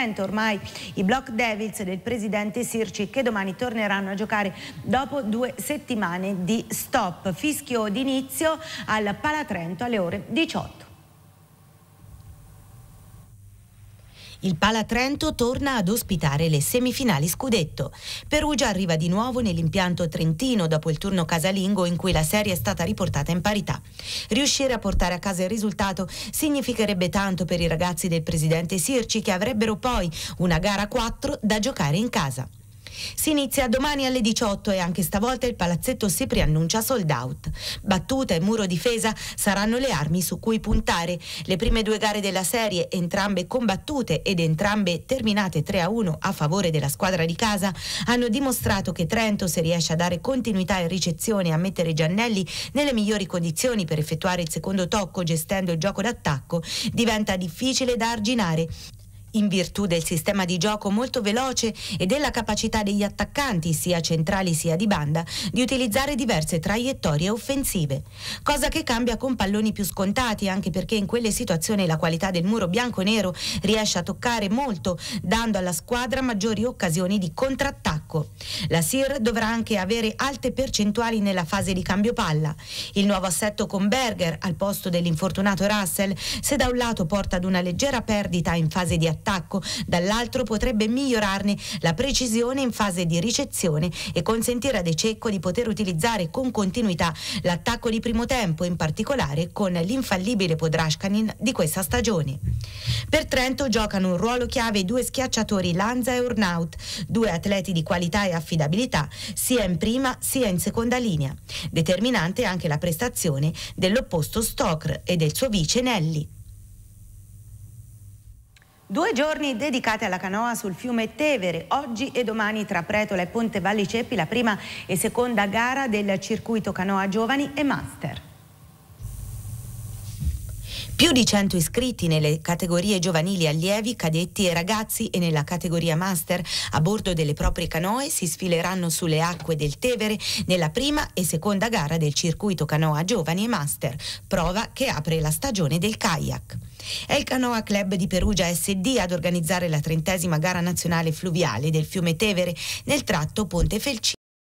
Trento. Ormai i Block Devils del presidente Sirci, che domani torneranno a giocare dopo 2 settimane di stop. Fischio d'inizio al Palatrento alle ore 18. Il Palatrento torna ad ospitare le semifinali scudetto. Perugia arriva di nuovo nell'impianto trentino dopo il turno casalingo in cui la serie è stata riportata in parità. Riuscire a portare a casa il risultato significherebbe tanto per i ragazzi del presidente Sirci, che avrebbero poi una gara 4 da giocare in casa. Si inizia domani alle 18 e anche stavolta il palazzetto si preannuncia sold out. Battuta e muro difesa saranno le armi su cui puntare. Le prime 2 gare della serie, entrambe combattute ed entrambe terminate 3-1 a favore della squadra di casa, hanno dimostrato che Trento, se riesce a dare continuità in ricezione e a mettere Giannelli nelle migliori condizioni per effettuare il secondo tocco gestendo il gioco d'attacco, diventa difficile da arginare, in virtù del sistema di gioco molto veloce e della capacità degli attaccanti, sia centrali sia di banda, di utilizzare diverse traiettorie offensive. Cosa che cambia con palloni più scontati, anche perché in quelle situazioni la qualità del muro bianconero riesce a toccare molto, dando alla squadra maggiori occasioni di contrattacco. La SIR dovrà anche avere alte percentuali nella fase di cambio palla. Il nuovo assetto con Berger al posto dell'infortunato Russell, se da un lato porta ad una leggera perdita in fase di attacco, dall'altro potrebbe migliorarne la precisione in fase di ricezione e consentire a De Cecco di poter utilizzare con continuità l'attacco di primo tempo, in particolare con l'infallibile Podraščanin di questa stagione. Per Trento giocano un ruolo chiave i 2 schiacciatori Lanza e Urnaut, 2 atleti di qualità e affidabilità sia in prima sia in seconda linea. Determinante anche la prestazione dell'opposto Stokr e del suo vice Nelli. 2 giorni dedicati alla canoa sul fiume Tevere, oggi e domani tra Pretola e Ponte Valliceppi, la prima e seconda gara del circuito canoa giovani e master. Più di 100 iscritti nelle categorie giovanili allievi, cadetti e ragazzi e nella categoria master a bordo delle proprie canoe si sfileranno sulle acque del Tevere nella prima e seconda gara del circuito canoa giovani e master, prova che apre la stagione del kayak. È il Canoa Club di Perugia SD ad organizzare la 30ª gara nazionale fluviale del fiume Tevere nel tratto Ponte Felcino.